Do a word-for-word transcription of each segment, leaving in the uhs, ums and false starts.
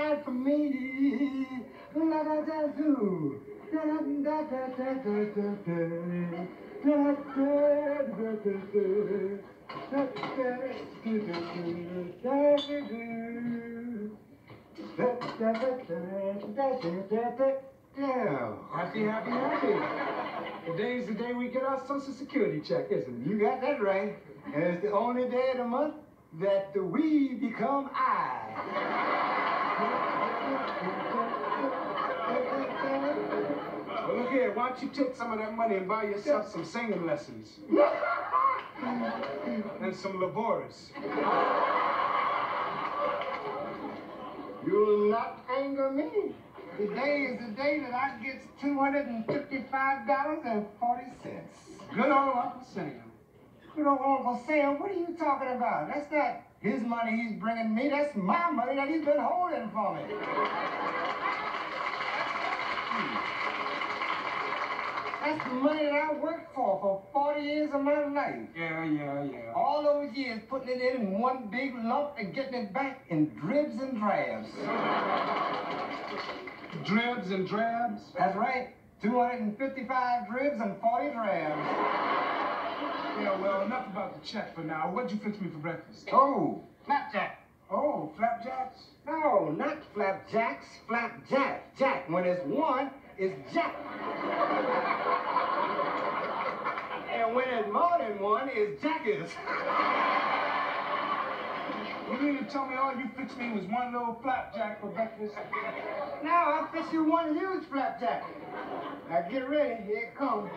ride for me. La da da do. Da da da da da da da da. Da da da da da. Da da da da da da da. Yeah, happy, happy, happy. Today's the day we get our Social Security check, isn't it? You got that right. And it's the only day of the month that the we become I. Well, look here, why don't you take some of that money and buy yourself some singing lessons? And some laborious. You'll not anger me. Today is the day that I get two hundred fifty-five dollars and forty cents. Good old Uncle Sam. Good old Uncle Sam, what are you talking about? That's not his money he's bringing me. That's my money that he's been holding for me. That's the money that I worked for for forty years of my life. Yeah, yeah, yeah. All those years putting it in one big lump and getting it back in dribs and drabs. Dribs and drabs? That's right. two hundred fifty-five dribs and forty drabs. Yeah, well, enough about the check for now. What'd you fix me for breakfast? Oh, flapjack. Oh, flapjacks? No, not flapjacks. Flapjack. Jack. When it's one, it's jack. And when it's more than one, it's jackers. You mean to tell me all you fixed me was one little flapjack for breakfast? Now I'll fix you one huge flapjack. Now get ready, here it comes.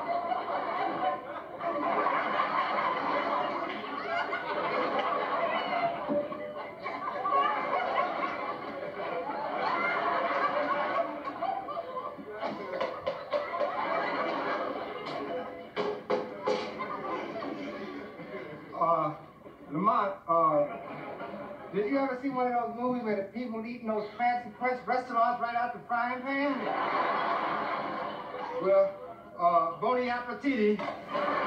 Uh, Lamont, uh, did you ever see one of those movies where the people eating those fancy French restaurants right out the frying pan? Well, uh, bon appetit.